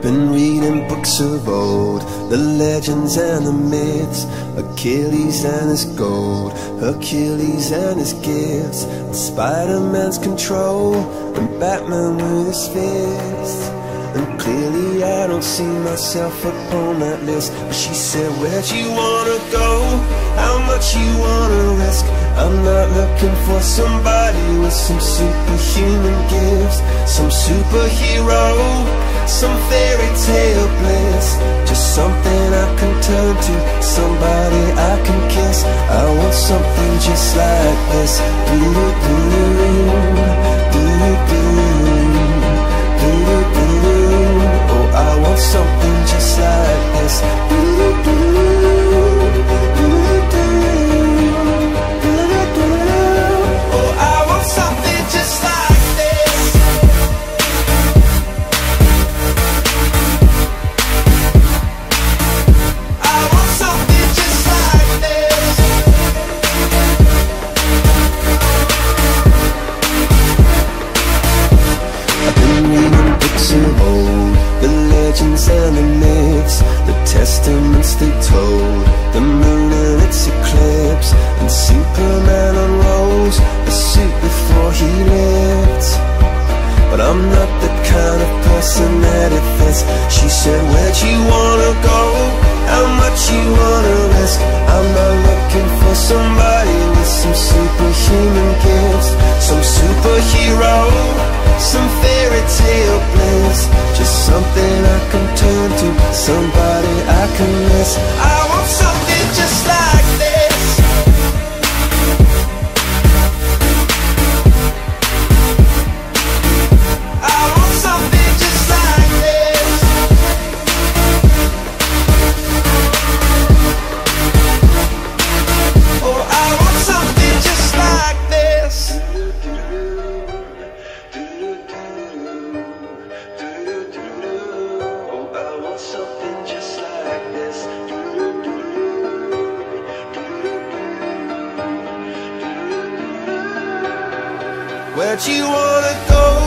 Been reading books of old, the legends and the myths, Achilles and his gold, Hercules and his gifts, and Spider-Man's control, and Batman with his fists. And clearly I don't see myself upon that list. But she said, where'd you wanna go? How much you wanna risk? I'm not looking for somebody with some superhuman gifts, some superhero, some fairy tale bliss. Just something I can turn to, somebody I can kiss. I want something just like this. Oh, I want something just like this. Oh, I want something just like this. I want something just like this. I've been reading books of old, the legends and the myths, the testaments they told, the moon and its eclipse, and Superman unrolls the suit before he lived. But I'm not the kind of person that it fits. She said, where'd you wanna go? How much you wanna risk? I'm not looking for somebody with some superhuman gifts, some superhero, some fairy tale bliss. Just something I can turn to, somebody I can miss. I want something just like this. I want something just like this. Oh, I want something just like this. Oh, I want something just like this. Where'd you wanna go?